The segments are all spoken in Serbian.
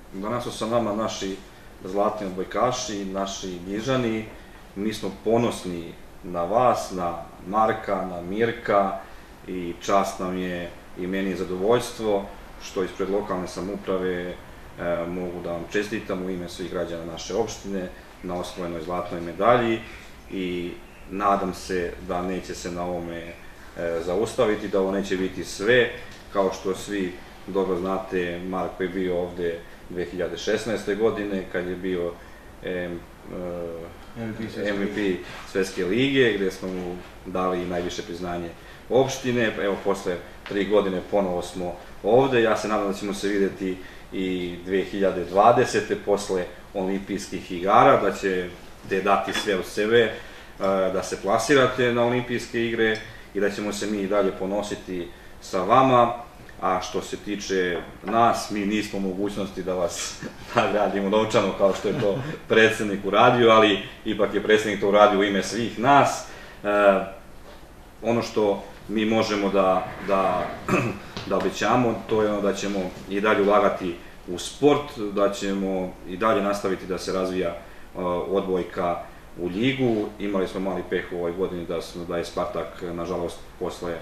Danas su sa nama naši zlatni odbojkaši, naši Njižani. Mi smo ponosni na vas, na Marka, na Mirka i čast nam je i meni je zadovoljstvo što ispred lokalne samouprave mogu da vam čestitam u ime svih građana naše opštine na osvojenoj zlatnoj medalji i nadam se da neće se na ovome zaustaviti, da ovo neće biti sve. Kao što svi dobro znate, Marko je bio ovde 2016. godine kad je bio MVP Svetske lige, gde smo mu dali najviše priznanje opštine. Evo, posle 3 godine ponovo smo ovde. Ja se nadam da ćemo se videti i 2020. posle olimpijskih igara, da ćete dati sve od sebe, da se plasirate na olimpijske igre i da ćemo se mi i dalje ponositi sa vama. A što se tiče nas, mi nismo u mogućnosti da vas nagradimo novčano kao što je to predsednik uradio, ali ipak je predsednik to uradio u ime svih nas. Ono što mi možemo da obećamo, to je ono da ćemo i dalje ulagati u sport, da ćemo i dalje nastaviti da se razvija odbojka u ligu. Imali smo mali peh u ovoj godini da je Spartak, nažalost, posle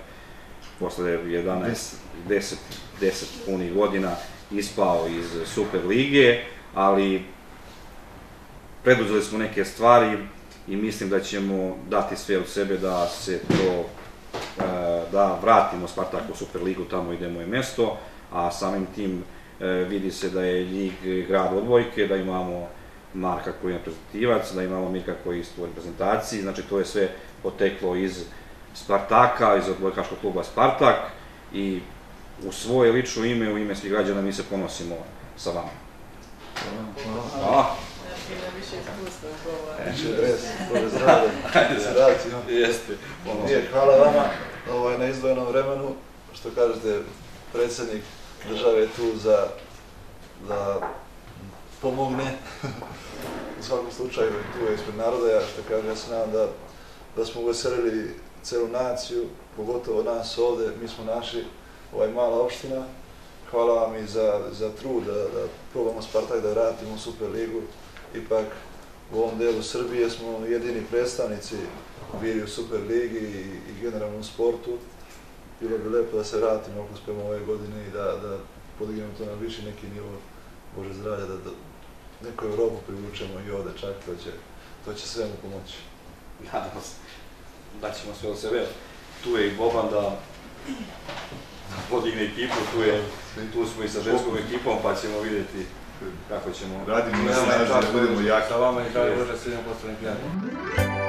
10 punih godina ispao iz Super lige, ali preduzeli smo neke stvari i mislim da ćemo dati sve od sebe da se to, da vratimo Spartak u Super ligu tamo gde mu je mesto, a samim tim vidi se da je Ljig grad odbojke, da imamo Marka koji je reprezentativac, da imamo Mirka koji je isto u reprezentaciji, znači to je sve poteklo iz Spartaka, iz odbojkaškog kluba Spartak i u svoje lično ime, u ime svih građana mi se ponosimo sa vama. Hvala. Više iskustva govora. Dobro zdravlje. Ajde se radimo. Jeste. Hvala vama na izdvojenom vremenu. Što kažete, predsjednik države je tu da pomogne. U svakom slučaju tu je ispred naroda. Ja što kažem, ja se nadam da smo uveselili celu naciju, pogotovo nas ovde. Mi smo naši, mala opština. Hvala vam i za trud da probamo Spartak da vratimo u Super ligu. Ipak u ovom delu Srbije smo jedini predstavnici bili u Super ligi i generalno u sportu. Bilo bi lepo da se vratimo ako uspemo ove godine i da podignemo to na viši neki nivo, Bože zdravlja, da neku Evropu privučemo i ovde čak, to će svemu pomoći. Nadamo se da ćemo sve od sebe. Tu je i Boban da podigne ekipu, tu smo i sa ženskom ekipom, pa ćemo vidjeti kako ćemo... Radimo na snaži da budemo jaki. Sa vama i želim Bože svima postavljeni prijatelji.